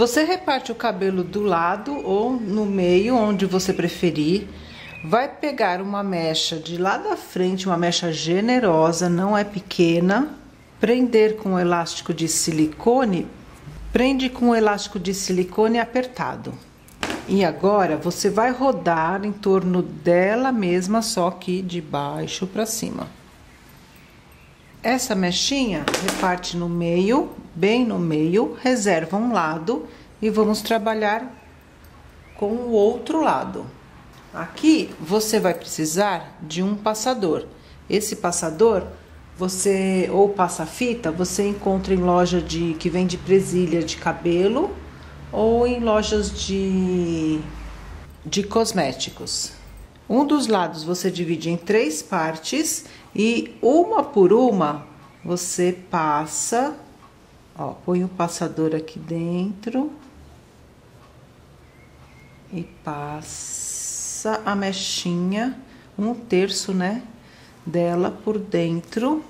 Você reparte o cabelo do lado ou no meio, onde você preferir. Vai pegar uma mecha de lá da frente, uma mecha generosa, não é pequena. Prender com o elástico de silicone. Prende com o elástico de silicone apertado. E agora você vai rodar em torno dela mesma, só que de baixo para cima. Essa mechinha reparte no meio, bem no meio, reserva um lado e vamos trabalhar com o outro lado. Aqui você vai precisar de um passador. Esse passador, ou passa-fita, você encontra em loja que vende presilha de cabelo ou em lojas de cosméticos. Um dos lados você divide em 3 partes e uma por uma você passa, ó, põe o passador aqui dentro e passa a mechinha, 1/3, né, dela por dentro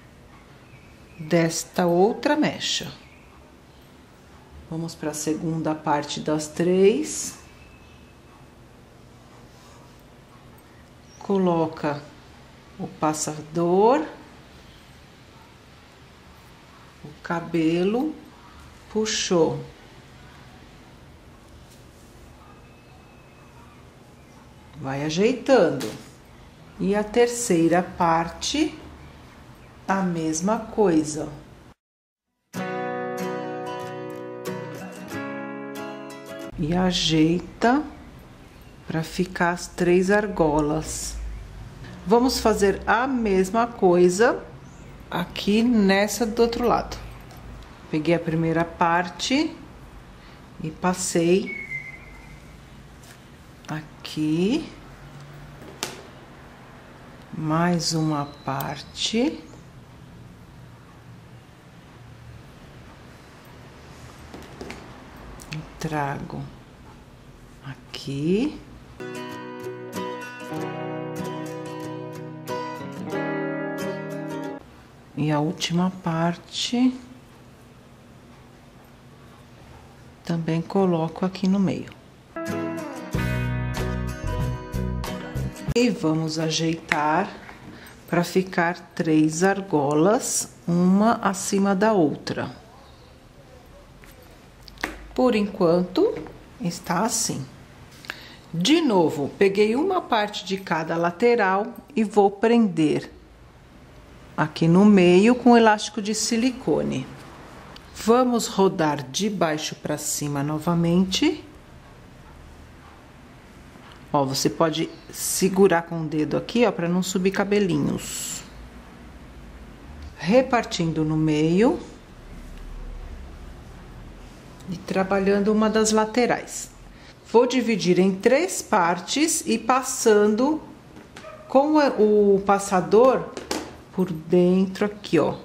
desta outra mecha. Vamos para a segunda parte das 3. Coloca o passador, o cabelo, puxou. Vai ajeitando. E a terceira parte, a mesma coisa. E ajeita para ficar as 3 argolas. Vamos fazer a mesma coisa aqui nessa do outro lado. Peguei a primeira parte e passei aqui. Mais uma parte. Trago aqui. E a última parte também coloco aqui no meio. E vamos ajeitar para ficar 3 argolas, uma acima da outra. Por enquanto, está assim. De novo, peguei uma parte de cada lateral e vou prender aqui no meio com elástico de silicone. Vamos rodar de baixo para cima novamente. Ó, você pode segurar com o dedo aqui, ó, para não subir cabelinhos. Repartindo no meio. E trabalhando uma das laterais. Vou dividir em 3 partes e passando com o passador por dentro aqui, ó.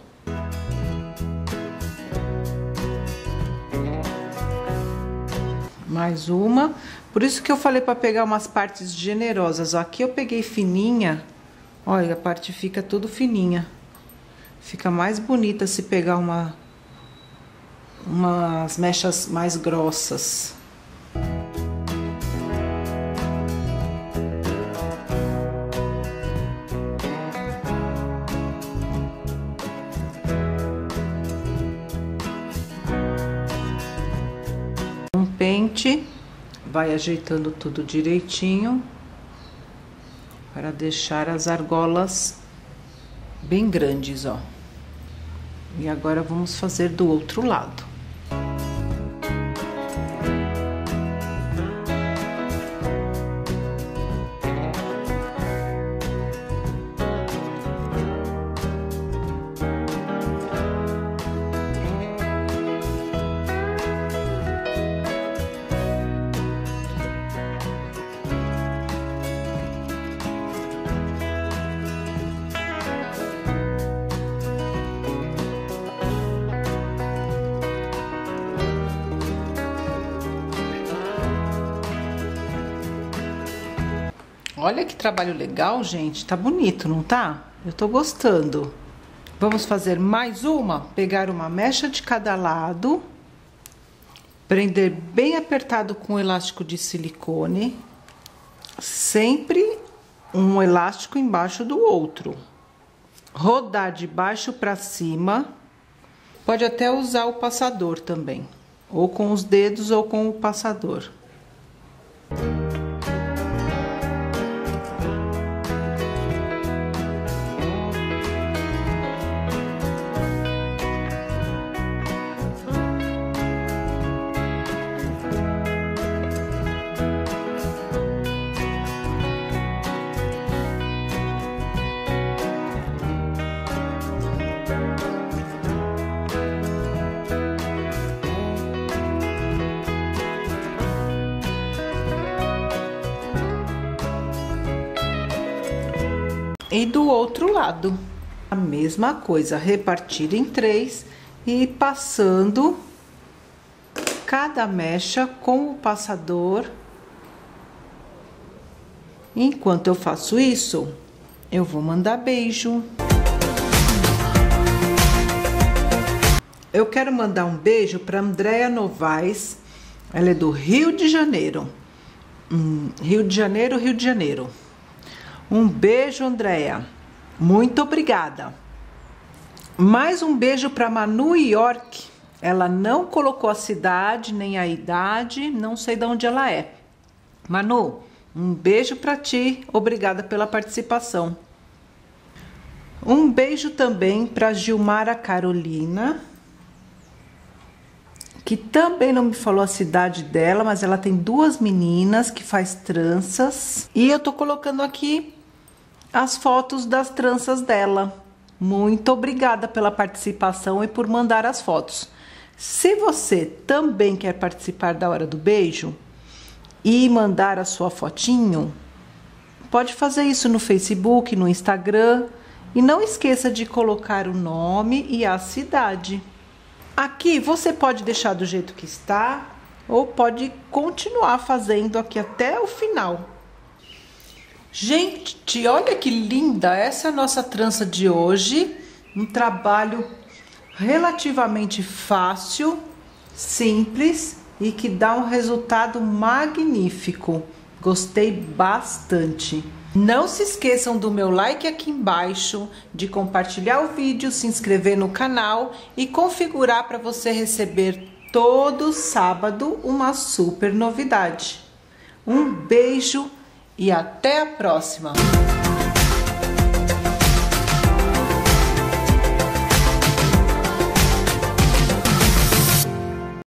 Mais uma. Por isso que eu falei para pegar umas partes generosas. Aqui eu peguei fininha. Olha, a parte fica tudo fininha. Fica mais bonita se pegar umas mechas mais grossas. Um pente, vai ajeitando tudo direitinho para deixar as argolas bem grandes, ó. E agora vamos fazer do outro lado. Olha que trabalho legal, gente. Tá bonito, não tá? Eu tô gostando. Vamos fazer mais uma? Pegar uma mecha de cada lado, Prender bem apertado com o elástico de silicone, sempre um elástico embaixo do outro. Rodar de baixo para cima, pode até usar o passador também, ou com os dedos ou com o passador. E do outro lado, a mesma coisa, repartir em 3 e ir passando cada mecha com o passador. Enquanto eu faço isso, eu vou mandar beijo. Eu quero mandar um beijo para Andréia Novaes, ela é do Rio de Janeiro. Rio de Janeiro. Um beijo, Andréia. Muito obrigada. Mais um beijo para Manu York. Ela não colocou a cidade nem a idade, não sei de onde ela é. Manu, um beijo para ti. Obrigada pela participação. Um beijo também para Gilmara Carolina, que também não me falou a cidade dela, mas ela tem 2 meninas que faz tranças. E eu tô colocando aqui as fotos das tranças dela. Muito obrigada pela participação e por mandar as fotos. Se você também quer participar da Hora do Beijo e mandar a sua fotinho, pode fazer isso no Facebook, no Instagram. E não esqueça de colocar o nome e a cidade. Aqui você pode deixar do jeito que está ou pode continuar fazendo aqui até o final. Gente, olha que linda essa nossa trança de hoje. Um trabalho relativamente fácil, simples e que dá um resultado magnífico. Gostei bastante. Não se esqueçam do meu like aqui embaixo, de compartilhar o vídeo, se inscrever no canal e configurar para você receber todo sábado uma super novidade. Um beijo e até a próxima!